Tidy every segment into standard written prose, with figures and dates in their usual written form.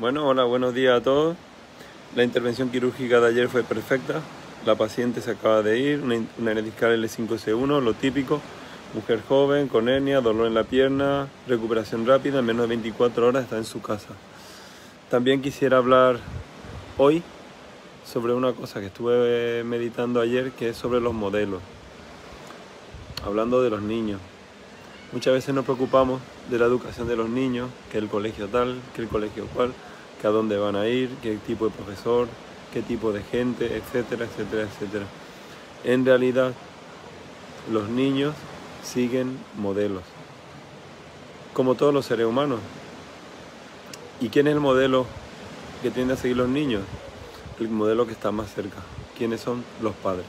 Bueno, hola, buenos días a todos. La intervención quirúrgica de ayer fue perfecta. La paciente se acaba de ir, una hernia discal L5-C1, lo típico. Mujer joven, con hernia, dolor en la pierna, recuperación rápida, en menos de 24 horas está en su casa. También quisiera hablar hoy sobre una cosa que estuve meditando ayer, que es sobre los modelos. Hablando de los niños. Muchas veces nos preocupamos de la educación de los niños, que el colegio tal, que el colegio cual, que a dónde van a ir, qué tipo de profesor, qué tipo de gente, etcétera, etcétera, etcétera. En realidad, los niños siguen modelos, como todos los seres humanos. ¿Y quién es el modelo que tiende a seguir los niños? El modelo que está más cerca. ¿Quiénes son? Los padres.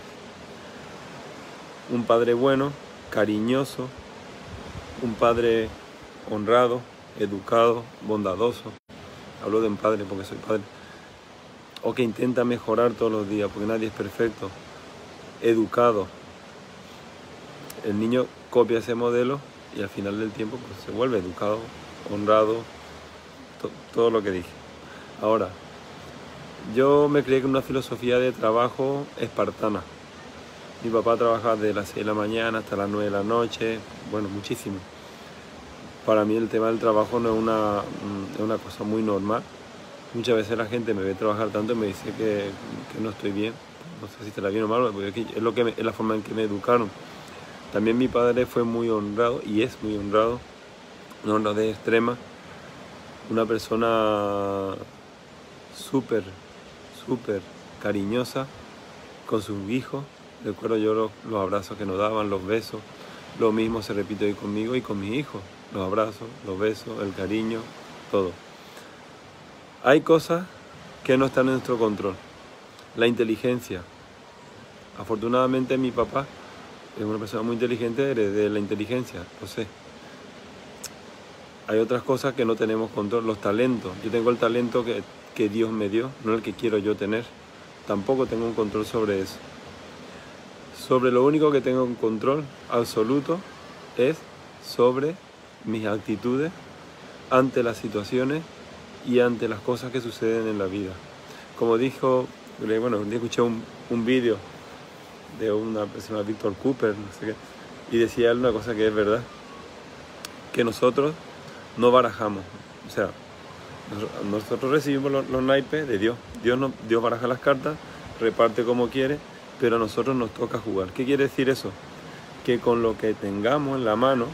Un padre bueno, cariñoso, un padre honrado, educado, bondadoso. Hablo de un padre porque soy padre. O que intenta mejorar todos los días, porque nadie es perfecto. Educado. El niño copia ese modelo y al final del tiempo pues, se vuelve educado, honrado, todo lo que dije. Ahora, yo me crié con una filosofía de trabajo espartana. Mi papá trabajaba de las 6 de la mañana hasta las 9 de la noche, bueno, muchísimo. Para mí el tema del trabajo no es una cosa muy normal. Muchas veces la gente me ve trabajar tanto y me dice que no estoy bien. No sé si estará bien o mal, porque es la forma en que me educaron. También mi padre fue muy honrado y es muy honrado, una honradez extrema. Una persona súper cariñosa con sus hijos. Recuerdo yo los abrazos que nos daban, los besos. Lo mismo se repite hoy conmigo y con mis hijos. Los abrazos, los besos, el cariño, todo. Hay cosas que no están en nuestro control. La inteligencia. Afortunadamente mi papá es una persona muy inteligente, heredé la inteligencia, lo sé. Hay otras cosas que no tenemos control. Los talentos. Yo tengo el talento que Dios me dio, no el que quiero yo tener. Tampoco tengo un control sobre eso. Sobre lo único que tengo un control absoluto es sobre mis actitudes ante las situaciones y ante las cosas que suceden en la vida. Como dijo, bueno, un día escuché un vídeo de una persona, Víctor Cooper, no sé qué, y decía él una cosa que es verdad, que nosotros no barajamos, o sea, nosotros recibimos los naipes de Dios. Dios baraja las cartas, reparte como quiere, pero a nosotros nos toca jugar. ¿Qué quiere decir eso? Que con lo que tengamos en la mano,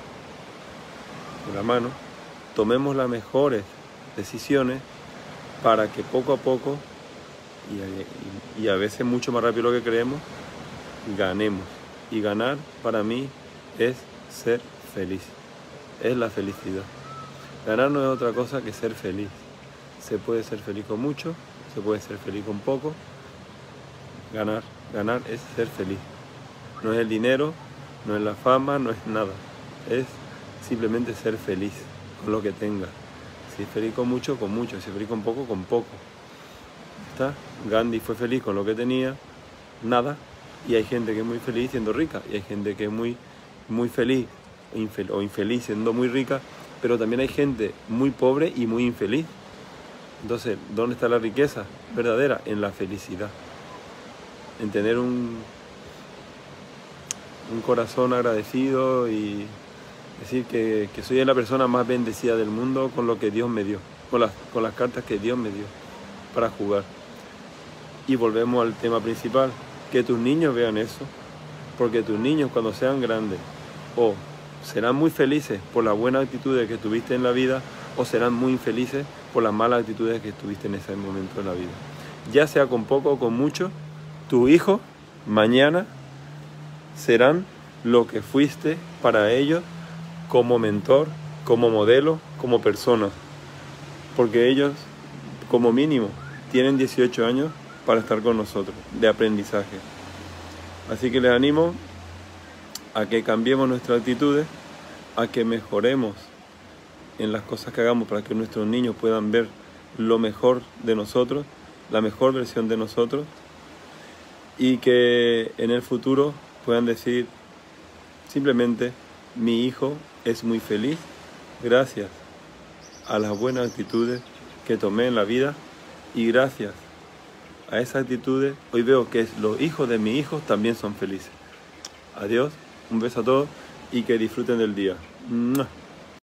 tomemos las mejores decisiones para que poco a poco, y a veces mucho más rápido de lo que creemos, ganemos. Y ganar para mí es ser feliz, es la felicidad. Ganar no es otra cosa que ser feliz. Se puede ser feliz con mucho, se puede ser feliz con poco. Ganar es ser feliz. No es el dinero, no es la fama, no es nada. Es simplemente ser feliz con lo que tenga. Si es feliz con mucho, si es feliz con poco, con poco. ¿Está? Gandhi fue feliz con lo que tenía, nada. Y hay gente que es muy feliz siendo rica. Y hay gente que es muy feliz o infeliz siendo muy rica. Pero también hay gente muy pobre y muy infeliz. Entonces, ¿dónde está la riqueza verdadera? En la felicidad. En tener un corazón agradecido y decir que soy la persona más bendecida del mundo con lo que Dios me dio, con las cartas que Dios me dio para jugar. Y volvemos al tema principal, que tus niños vean eso, porque tus niños cuando sean grandes o serán muy felices por las buenas actitudes que tuviste en la vida o serán muy infelices por las malas actitudes que tuviste en ese momento de la vida. Ya sea con poco o con mucho, tus hijos mañana serán lo que fuiste para ellos como mentor, como modelo, como persona. Porque ellos, como mínimo, tienen 18 años para estar con nosotros, de aprendizaje. Así que les animo a que cambiemos nuestras actitudes, a que mejoremos en las cosas que hagamos para que nuestros niños puedan ver lo mejor de nosotros, la mejor versión de nosotros, y que en el futuro puedan decir simplemente: mi hijo es muy feliz gracias a las buenas actitudes que tomé en la vida, y gracias a esas actitudes hoy veo que los hijos de mis hijos también son felices. Adiós, un beso a todos y que disfruten del día. ¡Mua!